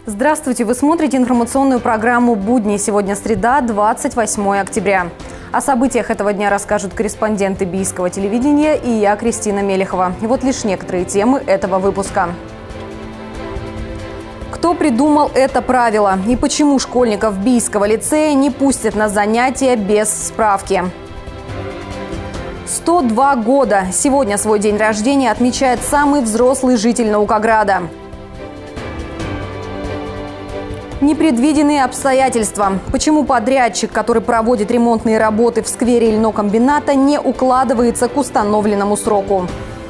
Здравствуйте! Вы смотрите информационную программу «Будни». Сегодня среда, 28 октября. О событиях этого дня расскажут корреспонденты Бийского телевидения и я, Кристина Мелехова. И вот лишь некоторые темы этого выпуска. Кто придумал это правило и почему школьников Бийского лицея не пустят на занятия без справки? 102 года. Сегодня свой день рождения отмечает самый взрослый житель Наукограда. Непредвиденные обстоятельства. Почему подрядчик, который проводит ремонтные работы в сквере льнокомбината, не укладывается к установленному сроку?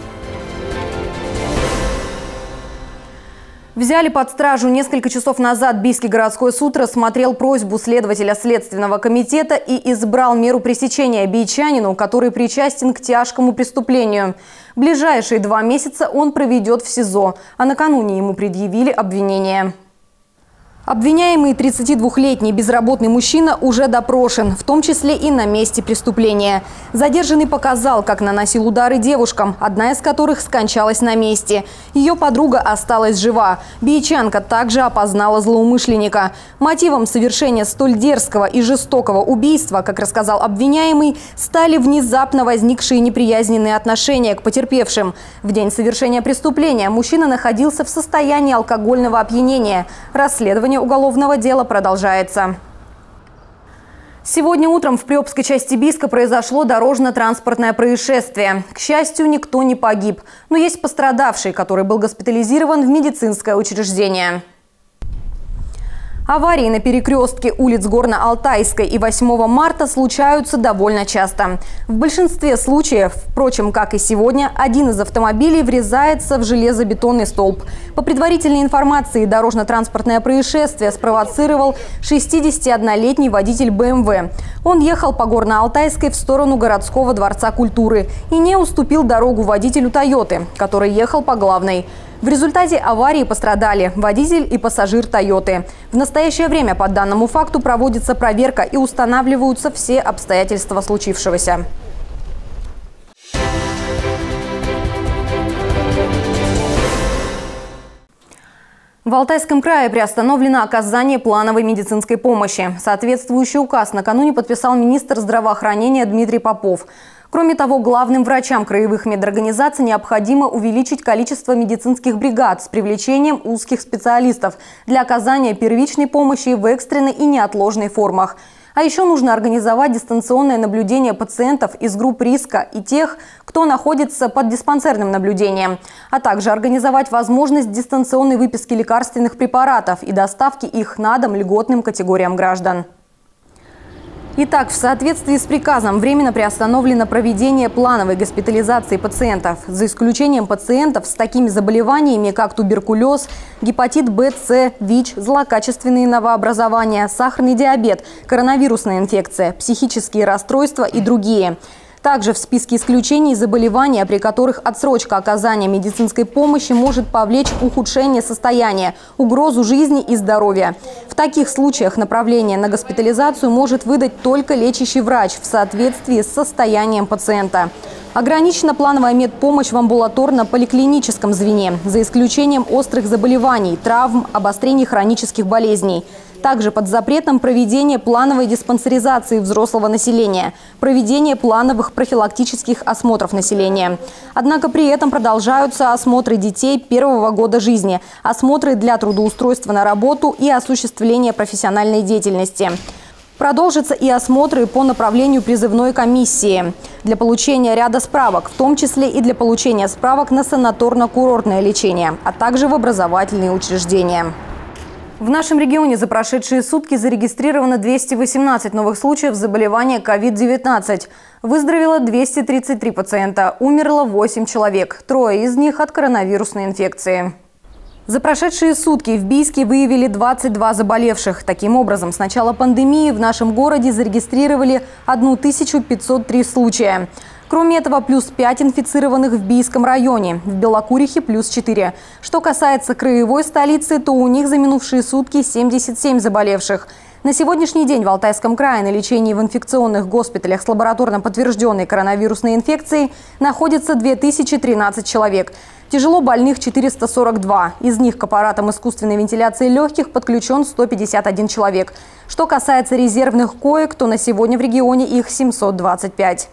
Взяли под стражу. Несколько часов назад Бийский городской суд рассмотрел просьбу следователя Следственного комитета и избрал меру пресечения бийчанину, который причастен к тяжкому преступлению. Ближайшие 2 месяца он проведет в СИЗО, а накануне ему предъявили обвинение. Обвиняемый 32-летний безработный мужчина уже допрошен, в том числе и на месте преступления. Задержанный показал, как наносил удары девушкам, одна из которых скончалась на месте. Ее подруга осталась жива. Бийчанка также опознала злоумышленника. Мотивом совершения столь дерзкого и жестокого убийства, как рассказал обвиняемый, стали внезапно возникшие неприязненные отношения к потерпевшим. В день совершения преступления мужчина находился в состоянии алкогольного опьянения. Расследование уголовного дела продолжается. Сегодня утром в Приобской части Бийска произошло дорожно-транспортное происшествие. К счастью, никто не погиб, но есть пострадавший, который был госпитализирован в медицинское учреждение. Аварии на перекрестке улиц Горно-Алтайской и 8 марта случаются довольно часто. В большинстве случаев, впрочем, как и сегодня, один из автомобилей врезается в железобетонный столб. По предварительной информации, дорожно-транспортное происшествие спровоцировал 61-летний водитель БМВ. Он ехал по Горно-Алтайской в сторону городского дворца культуры и не уступил дорогу водителю «Тойоты», который ехал по главной. В результате аварии пострадали водитель и пассажир «Тойоты». В настоящее время по данному факту проводится проверка и устанавливаются все обстоятельства случившегося. В Алтайском крае приостановлено оказание плановой медицинской помощи. Соответствующий указ накануне подписал министр здравоохранения Дмитрий Попов. Кроме того, главным врачам краевых медорганизаций необходимо увеличить количество медицинских бригад с привлечением узких специалистов для оказания первичной помощи в экстренной и неотложной формах. А еще нужно организовать дистанционное наблюдение пациентов из групп риска и тех, кто находится под диспансерным наблюдением, а также организовать возможность дистанционной выписки лекарственных препаратов и доставки их на дом льготным категориям граждан. Итак, в соответствии с приказом временно приостановлено проведение плановой госпитализации пациентов, за исключением пациентов с такими заболеваниями, как туберкулез, гепатит Б, С, ВИЧ, злокачественные новообразования, сахарный диабет, коронавирусная инфекция, психические расстройства и другие. Также в списке исключений заболевания, при которых отсрочка оказания медицинской помощи может повлечь ухудшение состояния, угрозу жизни и здоровья. В таких случаях направление на госпитализацию может выдать только лечащий врач в соответствии с состоянием пациента. Ограничена плановая медпомощь в амбулаторно-поликлиническом звене, за исключением острых заболеваний, травм, обострений хронических болезней. Также под запретом проведение плановой диспансеризации взрослого населения, проведение плановых профилактических осмотров населения. Однако при этом продолжаются осмотры детей первого года жизни, осмотры для трудоустройства на работу и осуществления профессиональной деятельности. Продолжатся и осмотры по направлению призывной комиссии для получения ряда справок, в том числе и для получения справок на санаторно-курортное лечение, а также в образовательные учреждения. В нашем регионе за прошедшие сутки зарегистрировано 218 новых случаев заболевания COVID-19. Выздоровело 233 пациента, умерло 8 человек, 3 из них от коронавирусной инфекции. За прошедшие сутки в Бийске выявили 22 заболевших. Таким образом, с начала пандемии в нашем городе зарегистрировали 1503 случая. Кроме этого, плюс 5 инфицированных в Бийском районе, в Белокурихе плюс 4. Что касается краевой столицы, то у них за минувшие сутки 77 заболевших. На сегодняшний день в Алтайском крае на лечении в инфекционных госпиталях с лабораторно подтвержденной коронавирусной инфекцией находится 2013 человек. Тяжело больных 442. Из них к аппаратам искусственной вентиляции легких подключен 151 человек. Что касается резервных коек, то на сегодня в регионе их 725.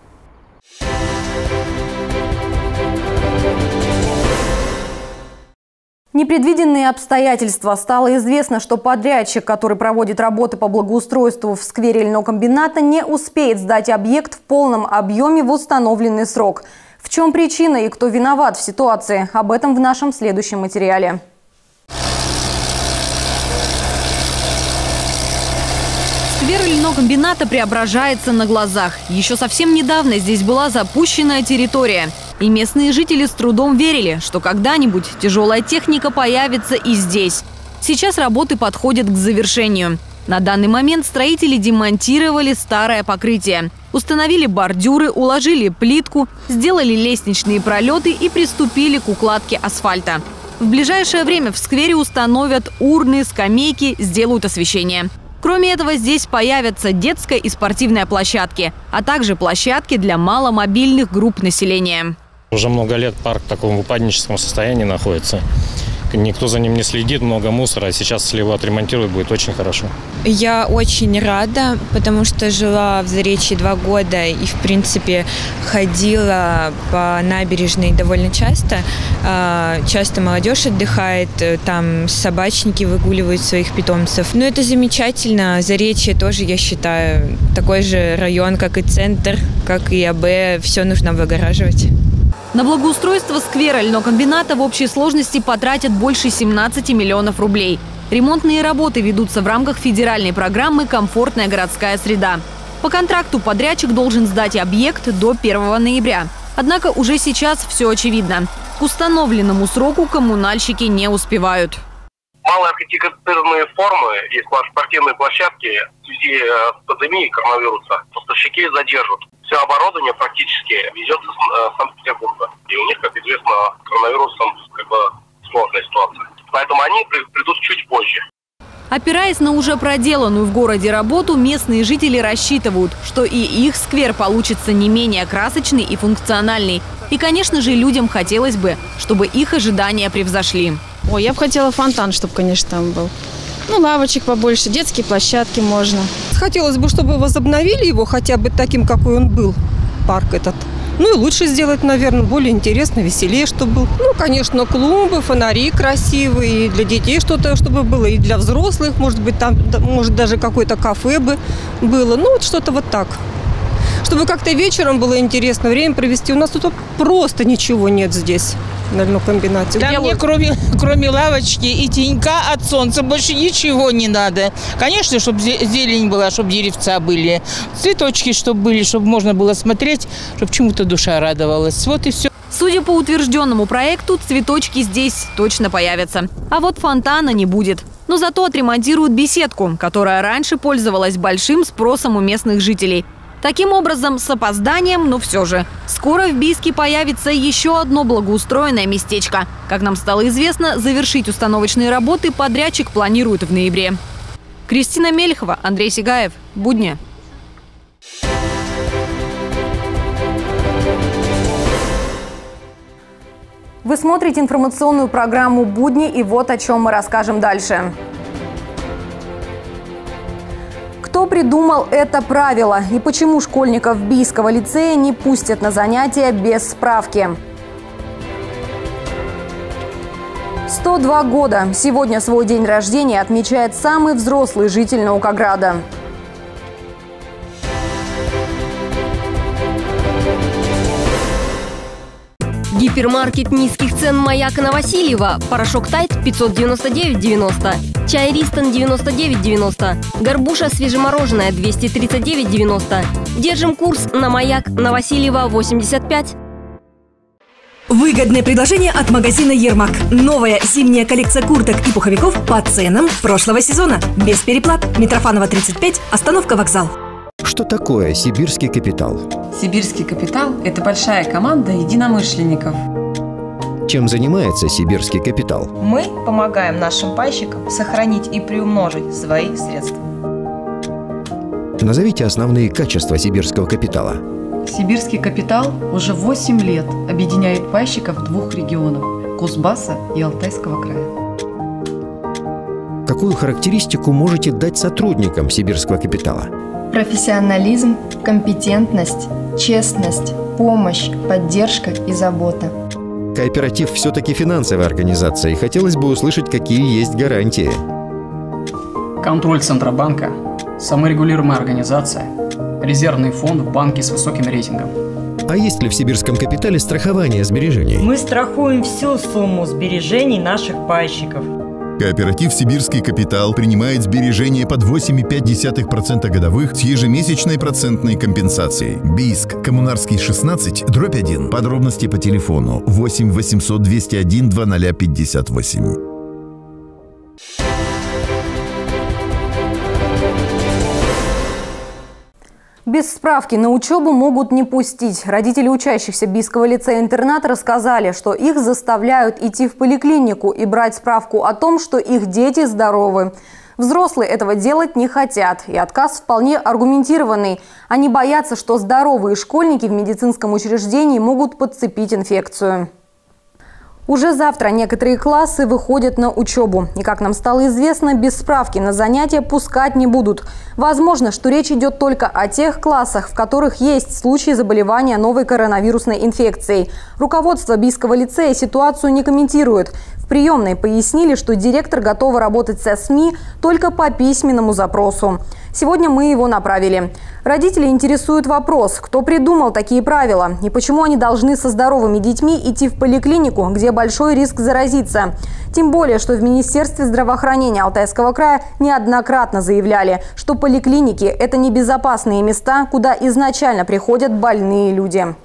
Непредвиденные обстоятельства. Стало известно, что подрядчик, который проводит работы по благоустройству в сквере льнокомбината, не успеет сдать объект в полном объеме в установленный срок. В чем причина и кто виноват в ситуации? Об этом в нашем следующем материале. Сквер льнокомбината преображается на глазах. Еще совсем недавно здесь была запущенная территория. И местные жители с трудом верили, что когда-нибудь тяжелая техника появится и здесь. Сейчас работы подходят к завершению. На данный момент строители демонтировали старое покрытие. Установили бордюры, уложили плитку, сделали лестничные пролеты и приступили к укладке асфальта. В ближайшее время в сквере установят урны, скамейки, сделают освещение. Кроме этого, здесь появятся детская и спортивная площадки, а также площадки для маломобильных групп населения. Уже много лет парк в таком упадническом состоянии находится. Никто за ним не следит, много мусора. Сейчас, если его отремонтируют, будет очень хорошо. Я очень рада, потому что жила в Заречье 2 года и, в принципе, ходила по набережной довольно часто. Часто молодежь отдыхает, там собачники выгуливают своих питомцев. Но это замечательно. Заречье тоже, я считаю, такой же район, как и центр, как и АБ. Все нужно выгораживать. На благоустройство сквера льнокомбината в общей сложности потратят больше 17 миллионов рублей. Ремонтные работы ведутся в рамках федеральной программы «Комфортная городская среда». По контракту подрядчик должен сдать объект до 1 ноября. Однако уже сейчас все очевидно. К установленному сроку коммунальщики не успевают. Малые архитектурные формы и спортивные площадки в связи с пандемией коронавируса поставщики задержат. Все оборудование практически везется с Санкт-Петербурга. И у них, как известно, с коронавирусом сложная ситуация. Поэтому они придут чуть позже. Опираясь на уже проделанную в городе работу, местные жители рассчитывают, что и их сквер получится не менее красочный и функциональный. И, конечно же, людям хотелось бы, чтобы их ожидания превзошли. Ой, я бы хотела фонтан, чтобы, конечно, там был. Ну, лавочек побольше, детские площадки можно. Хотелось бы, чтобы возобновили его хотя бы таким, какой он был, парк этот. Ну и лучше сделать, наверное, более интересно, веселее, чтобы был. Ну, конечно, клумбы, фонари красивые, и для детей что-то, чтобы было, и для взрослых, может быть, там, может, даже какое-то кафе бы было. Ну, вот что-то вот так. Чтобы как-то вечером было интересно время провести. У нас тут просто ничего нет здесь, на льнокомбинате. Да мне кроме лавочки и тенька от солнца больше ничего не надо. Конечно, чтобы зелень была, чтобы деревца были, цветочки чтобы были, чтобы можно было смотреть, чтобы чему-то душа радовалась. Вот и все. Судя по утвержденному проекту, цветочки здесь точно появятся. А вот фонтана не будет. Но зато отремонтируют беседку, которая раньше пользовалась большим спросом у местных жителей. Таким образом, с опозданием, но все же. Скоро в Бийске появится еще одно благоустроенное местечко. Как нам стало известно, завершить установочные работы подрядчик планирует в ноябре. Кристина Мельхова, Андрей Сигаев. Будни. Вы смотрите информационную программу «Будни», и вот о чем мы расскажем дальше. Кто придумал это правило и почему школьников Бийского лицея не пустят на занятия без справки? 102 года. Сегодня свой день рождения отмечает самый взрослый житель Наукограда. Гипермаркет низких цен «Маяк» на Васильева. Порошок «Тайд» 599,90. Чай «Ристон» 99,90. Горбуша свежемороженая 239,90. Держим курс на «Маяк» на Васильева 85. Выгодное предложение от магазина «Ермак». Новая зимняя коллекция курток и пуховиков по ценам прошлого сезона. Без переплат. Митрофанова, 35, остановка «Вокзал». Что такое сибирский капитал? Сибирский капитал – это большая команда единомышленников. Чем занимается сибирский капитал? Мы помогаем нашим пайщикам сохранить и приумножить свои средства. Назовите основные качества сибирского капитала. Сибирский капитал уже 8 лет объединяет пайщиков двух регионов – Кузбасса и Алтайского края. Какую характеристику можете дать сотрудникам Сибирского капитала? Профессионализм, компетентность, честность, помощь, поддержка и забота. Кооператив все-таки финансовая организация, и хотелось бы услышать, какие есть гарантии. Контроль Центробанка, саморегулируемая организация, резервный фонд в банке с высоким рейтингом. А есть ли в Сибирском капитале страхование сбережений? Мы страхуем всю сумму сбережений наших пайщиков. Кооператив «Сибирский капитал» принимает сбережения под 8,5% годовых с ежемесячной процентной компенсацией. Бийск, Коммунарский, 16, дробь 1. Подробности по телефону 8 800 201 2058. Без справки на учебу могут не пустить. Родители учащихся Бийского лицея-интерната рассказали, что их заставляют идти в поликлинику и брать справку о том, что их дети здоровы. Взрослые этого делать не хотят, и отказ вполне аргументированный. Они боятся, что здоровые школьники в медицинском учреждении могут подцепить инфекцию. Уже завтра некоторые классы выходят на учебу. И, как нам стало известно, без справки на занятия пускать не будут. Возможно, что речь идет только о тех классах, в которых есть случаи заболевания новой коронавирусной инфекцией. Руководство Бийского лицея ситуацию не комментирует. В приемной пояснили, что директор готова работать со СМИ только по письменному запросу. Сегодня мы его направили. Родители интересует вопрос, кто придумал такие правила и почему они должны со здоровыми детьми идти в поликлинику, где большой риск заразиться. Тем более, что в Министерстве здравоохранения Алтайского края неоднократно заявляли, что поликлиники – это небезопасные места, куда изначально приходят больные люди.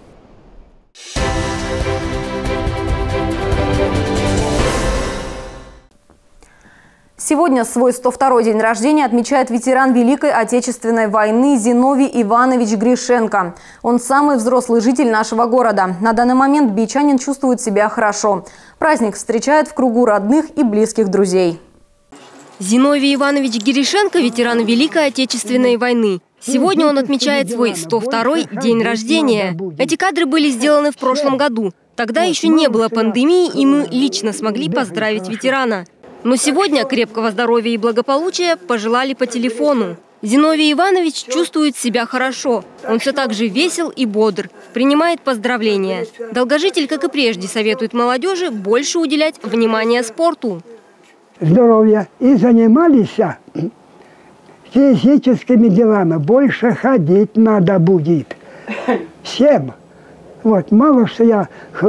Сегодня свой 102-й день рождения отмечает ветеран Великой Отечественной войны Зиновий Иванович Гришенко. Он самый взрослый житель нашего города. На данный момент бийчанин чувствует себя хорошо. Праздник встречает в кругу родных и близких друзей. Зиновий Иванович Гришенко – ветеран Великой Отечественной войны. Сегодня он отмечает свой 102-й день рождения. Эти кадры были сделаны в прошлом году. Тогда еще не было пандемии, и мы лично смогли поздравить ветерана. Но сегодня крепкого здоровья и благополучия пожелали по телефону. Зиновий Иванович чувствует себя хорошо. Он все так же весел и бодр, принимает поздравления. Долгожитель, как и прежде, советует молодежи больше уделять внимание спорту. Здоровья и занимались физическими делами. Больше ходить надо будет. Всем. Вот, мало что я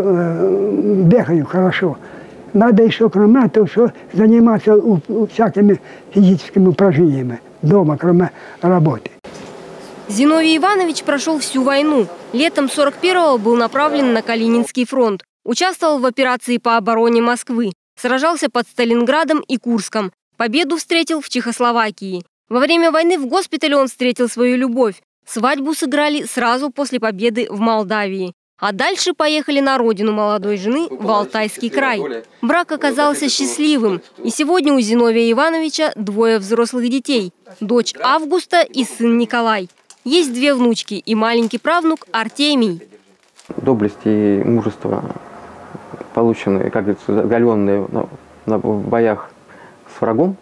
бегаю хорошо. Надо еще, кроме этого, что заниматься всякими физическими упражнениями дома, кроме работы. Зиновий Иванович прошел всю войну. Летом 41-го был направлен на Калининский фронт. Участвовал в операции по обороне Москвы. Сражался под Сталинградом и Курском. Победу встретил в Чехословакии. Во время войны в госпитале он встретил свою любовь. Свадьбу сыграли сразу после победы в Молдавии. А дальше поехали на родину молодой жены в Алтайский край. Брак оказался счастливым. И сегодня у Зиновия Ивановича двое взрослых детей. Дочь Августа и сын Николай. Есть две внучки и маленький правнук Артемий. Доблесть и мужество, полученные, как говорится, заголенные в боях с врагом,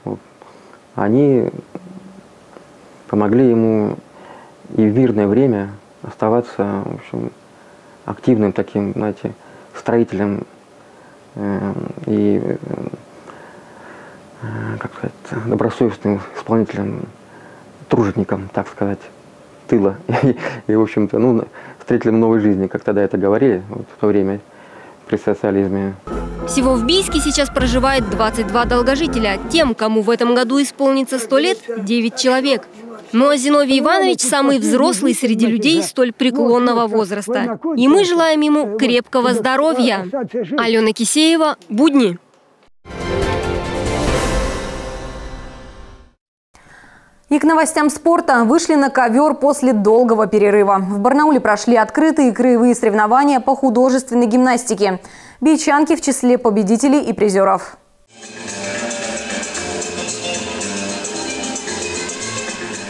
они помогли ему и в мирное время оставаться, в общем, активным таким, знаете, строителем и, как сказать, добросовестным исполнителем, тружеником, так сказать, тыла. И в общем-то, ну, строителем новой жизни, как тогда это говорили вот, в то время при социализме. Всего в Бийске сейчас проживает 22 долгожителя. Тем, кому в этом году исполнится 100 лет, 9 человек. Ну а Зиновий Иванович самый взрослый среди людей столь преклонного возраста. И мы желаем ему крепкого здоровья. Алена Кисеева, «Будни». И к новостям спорта. Вышли на ковер после долгого перерыва. В Барнауле прошли открытые краевые соревнования по художественной гимнастике. Бийчанки в числе победителей и призеров.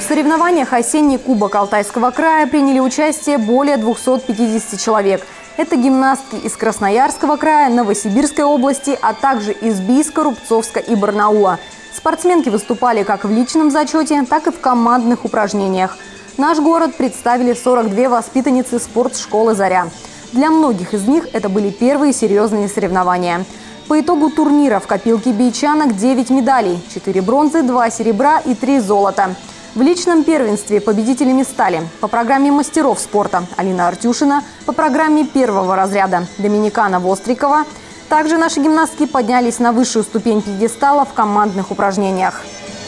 В соревнованиях «Осенний кубок Алтайского края» приняли участие более 250 человек. Это гимнастки из Красноярского края, Новосибирской области, а также из Бийска, Рубцовска и Барнаула. Спортсменки выступали как в личном зачете, так и в командных упражнениях. Наш город представили 42 воспитанницы спортшколы «Заря». Для многих из них это были первые серьезные соревнования. По итогу турнира в копилке бичанок 9 медалей – 4 бронзы, 2 серебра и 3 золота. В личном первенстве победителями стали по программе мастеров спорта Алина Артюшина, по программе первого разряда Доминикана Вострикова. Также наши гимнастки поднялись на высшую ступень пьедестала в командных упражнениях.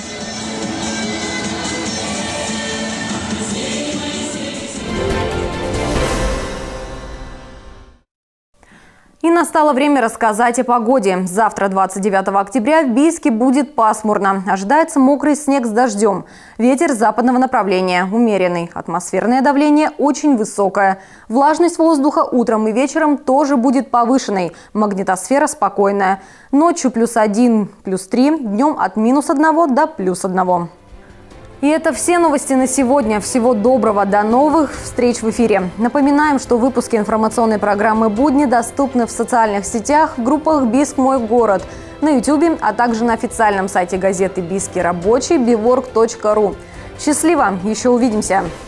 И настало время рассказать о погоде. Завтра, 29 октября, в Бийске будет пасмурно. Ожидается мокрый снег с дождем. Ветер западного направления, умеренный. Атмосферное давление очень высокое. Влажность воздуха утром и вечером тоже будет повышенной. Магнитосфера спокойная. Ночью +1, +3, днем от -1 до +1. И это все новости на сегодня. Всего доброго. До новых встреч в эфире. Напоминаем, что выпуски информационной программы «Будни» доступны в социальных сетях, в группах «Бийск. Мой город», на YouTube, а также на официальном сайте газеты «Бийский рабочий» bivorg.ru. Счастливо! Еще увидимся!